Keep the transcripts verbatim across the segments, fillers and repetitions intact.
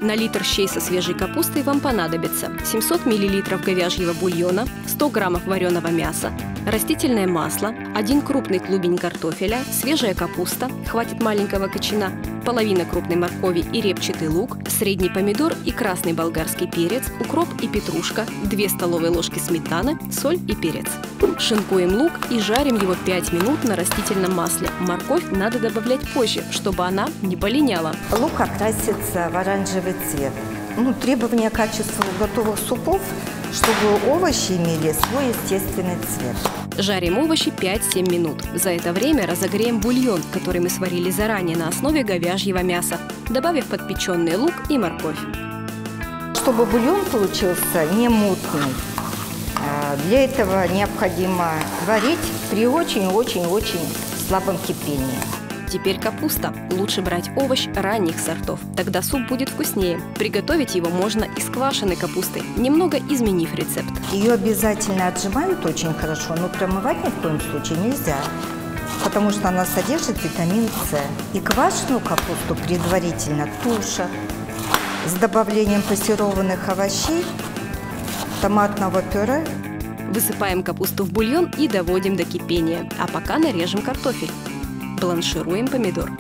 На литр щей со свежей капустой вам понадобится семьсот миллилитров говяжьего бульона, сто граммов вареного мяса, растительное масло, один крупный клубень картофеля, свежая капуста, хватит маленького кочана, половина крупной моркови и репчатый лук, средний помидор и красный болгарский перец, укроп и петрушка, две столовые ложки сметаны, соль и перец. Шинкуем лук и жарим его пять минут на растительном масле. Морковь надо добавлять позже, чтобы она не полиняла. Лук окрасится в оранжевый цвет. Ну, требования к качеству готовых супов, чтобы овощи имели свой естественный цвет. Жарим овощи пять-семь минут. За это время разогреем бульон, который мы сварили заранее на основе говяжьего мяса, добавив подпеченный лук и морковь. Чтобы бульон получился не мутный, для этого необходимо варить при очень-очень-очень слабом кипении. Теперь капуста. Лучше брать овощ ранних сортов, тогда суп будет вкуснее. Приготовить его можно из квашеной капусты, немного изменив рецепт. Ее обязательно отжимают очень хорошо, но промывать ни в коем случае нельзя, потому что она содержит витамин С. И квашеную капусту предварительно тушат с добавлением пассерованных овощей, томатного пюре. Высыпаем капусту в бульон и доводим до кипения, а пока нарежем картофель. Бланшируем помидор.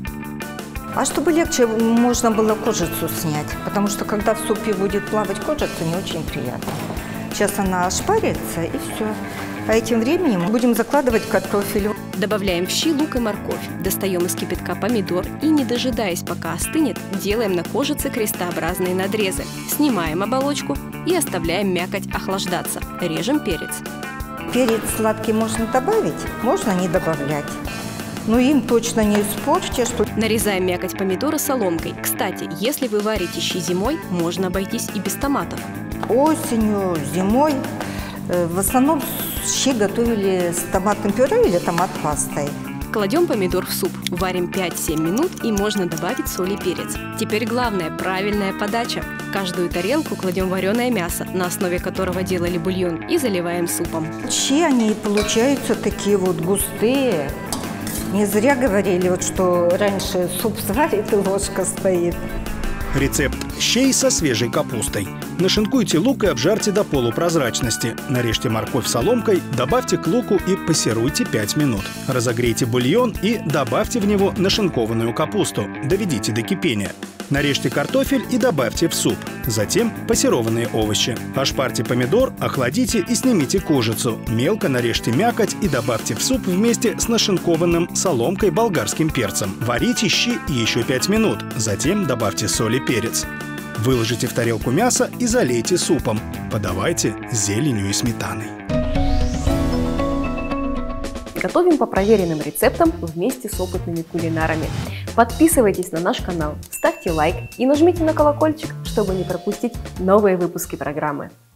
А чтобы легче можно было кожицу снять, потому что когда в супе будет плавать кожица, не очень приятно. Сейчас она ошпарится и все. А этим временем будем закладывать картофель. Добавляем в щи лук и морковь. Достаем из кипятка помидор и, не дожидаясь, пока остынет, делаем на кожице крестообразные надрезы. Снимаем оболочку и оставляем мякоть охлаждаться. Режем перец. Перец сладкий можно добавить, можно не добавлять. Но им точно не испортите, что... Нарезаем мякоть помидора соломкой. Кстати, если вы варите щи зимой, можно обойтись и без томатов. Осенью, зимой в основном щи готовили с томатным пюре или томат-пастой. Кладем помидор в суп, варим пять-семь минут и можно добавить соль и перец. Теперь главное – правильная подача. В каждую тарелку кладем вареное мясо, на основе которого делали бульон, и заливаем супом. Щи, они получаются такие вот густые. Не зря говорили, вот, что раньше суп сварит и ложка стоит. Рецепт щей со свежей капустой. Нашинкуйте лук и обжарьте до полупрозрачности. Нарежьте морковь соломкой, добавьте к луку и пассеруйте пять минут. Разогрейте бульон и добавьте в него нашинкованную капусту. Доведите до кипения. Нарежьте картофель и добавьте в суп. Затем пассерованные овощи. Ошпарьте помидор, охладите и снимите кожицу. Мелко нарежьте мякоть и добавьте в суп вместе с нашинкованным соломкой болгарским перцем. Варите щи еще пять минут. Затем добавьте соль и перец. Выложите в тарелку мясо и залейте супом. Подавайте с зеленью и сметаной. Готовим по проверенным рецептам вместе с опытными кулинарами. Подписывайтесь на наш канал, ставьте лайк и нажмите на колокольчик, чтобы не пропустить новые выпуски программы.